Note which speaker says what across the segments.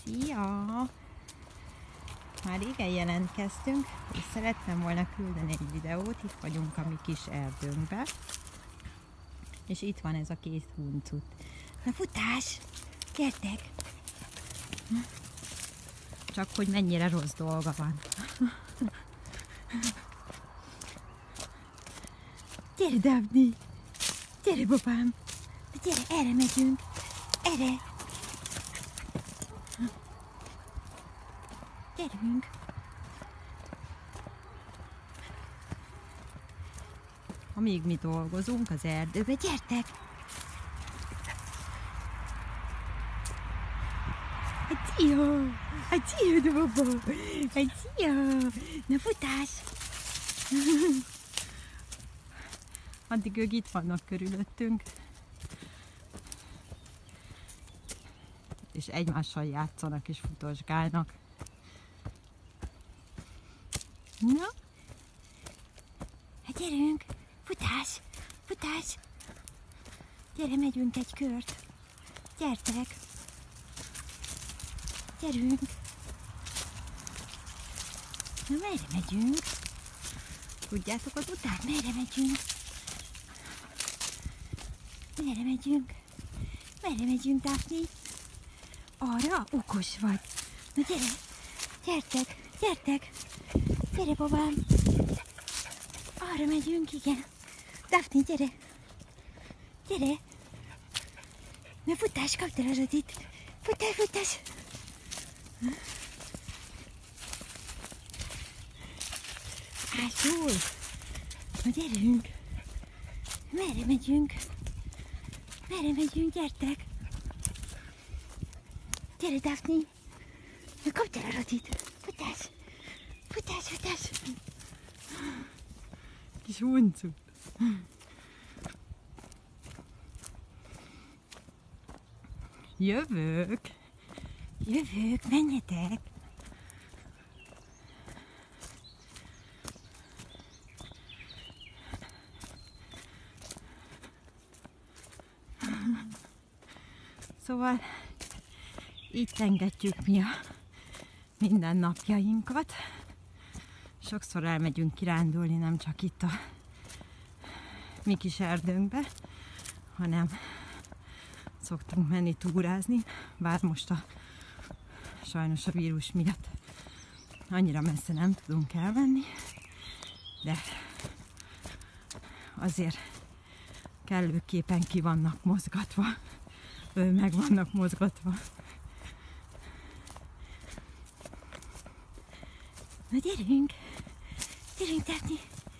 Speaker 1: Szia! Már régen jelentkeztünk, és szerettem volna küldeni egy videót. Itt vagyunk a mi kis erdőnkben. És itt van ez a két huncut. Na futás! Gyertek! Csak hogy mennyire rossz dolga van. Gyere, Daphne! Gyere, babám! Gyere, erre megyünk! Erre! Gyerünk! Amíg mi dolgozunk az erdőbe, gyertek! Szia! Szia, baba! Szia! Na futás! Addig ők itt vannak körülöttünk. És egymással játszanak és futosgálnak. Na? Hát gyerünk! Futás! Futás! Gyere, megyünk egy kört! Gyertek! Gyerünk! Na, merre megyünk? Tudjátok az utát? Merre megyünk? Merre megyünk? Merre megyünk, Daphne? Arra? Okos vagy! Na gyere! Gyertek! Gyertek! Gyere, babám! Arra megyünk, igen! Daphne, gyere! Gyere! Na futás, kapd el a radit! Futás, futás! Hát jól! Na gyerünk! Merre megyünk? Merre megyünk? Gyertek! Gyere, Daphne! Na kapd el a radit! Futás! Futás, futás! Kis huncu! Jövök! Jövök, menjetek! Szóval itt engedjük mi a mindennapjainkat. Sokszor elmegyünk kirándulni, nem csak itt a mi kis erdőnkbe, hanem szoktunk menni túrázni, bár most sajnos a vírus miatt annyira messze nem tudunk elmenni, de azért kellőképpen ki vannak mozgatva, meg vannak mozgatva. Na gyerünk! Gyerünk, Daphne!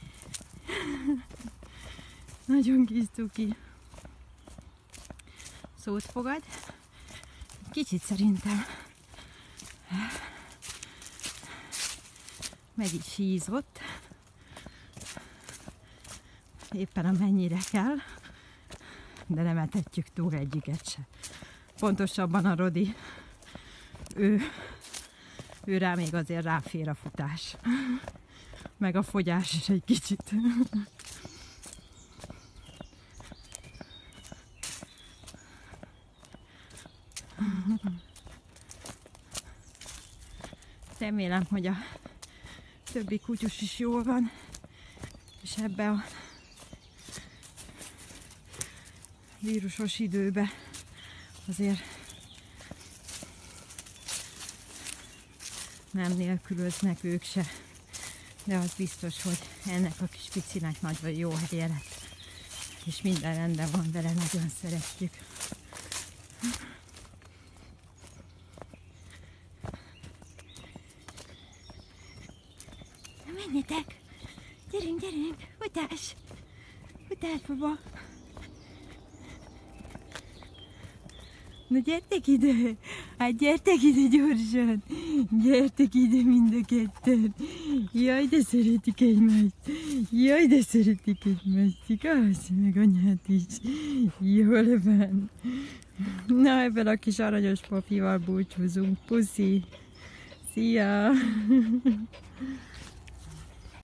Speaker 1: Nagyon kis cuki. Szót fogad. Kicsit szerintem meg is hízott. Éppen amennyire kell, de nem etetjük túl egyiket se. Pontosabban a Rodi, ő rá még azért ráfér a futás. Meg a fogyás is egy kicsit. Remélem, hogy a többi kutyus is jól van, és ebbe a vírusos időbe azért nem nélkülöznek ők se, de az biztos, hogy ennek a kis picinek nagyon jó helye lett, és minden rendben van vele, nagyon szeretjük. Na menjetek! Gyerünk, gyerünk! Futás! Futás, baba! Na gyertek ide! Hát gyertek ide gyorsan! Gyertek ide mind a ketten! Jaj, de szeretik egymást! Jaj, de szeretik egymást! Igaz? Meg anyát is! Jól van! Na, ebben a kis aranyos papival búcsúzunk. Puszi! Szia!